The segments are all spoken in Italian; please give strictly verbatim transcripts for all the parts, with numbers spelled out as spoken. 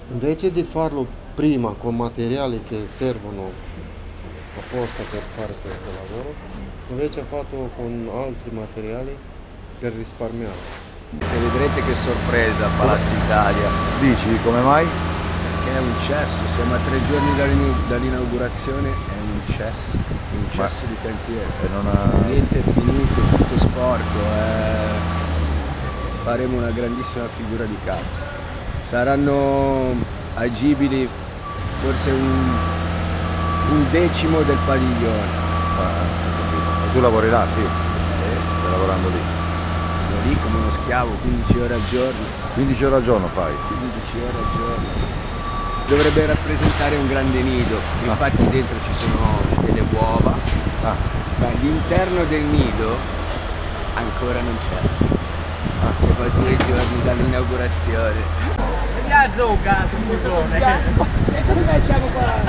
Invece di farlo prima con materiali che servono apposta per fare questo lavoro, invece ha fatto con altri materiali per risparmiare. E vedrete che sorpresa Palazzo Italia. Dici come mai? Che è un cesso, siamo a tre giorni dall'inu- dall'inaugurazione, è un cesso, un cesso di cantiere. E non ha... Niente è finito, tutto sporco, eh. Faremo una grandissima figura di cazzo. Saranno agibili forse un, un decimo del padiglione. Ah, e tu lavori là, sì? Stai lavorando lì. Io lì come uno schiavo, quindici ore al giorno. quindici ore al giorno fai? quindici ore al giorno. Dovrebbe rappresentare un grande nido, infatti ah. dentro ci sono delle uova, ah. ma all'interno del nido ancora non c'è. Ah. Siamo a due giorni dall'inaugurazione. E la zucca, sul butone. E cosa facciamo qua?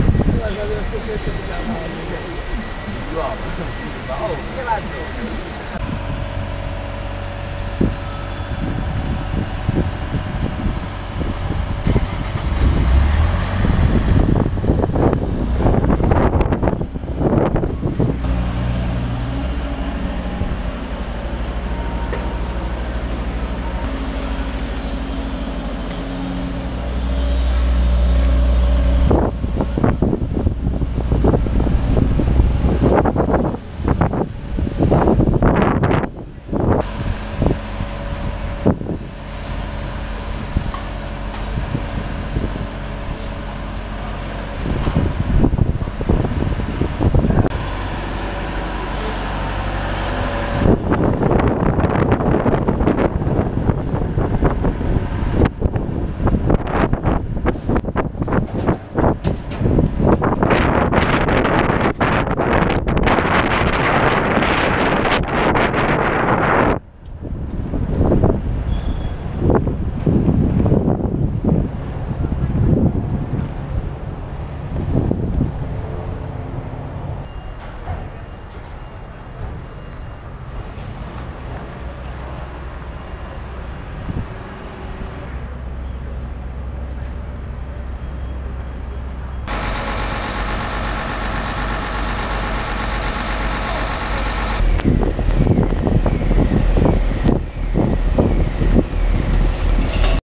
Oh, che la zucca?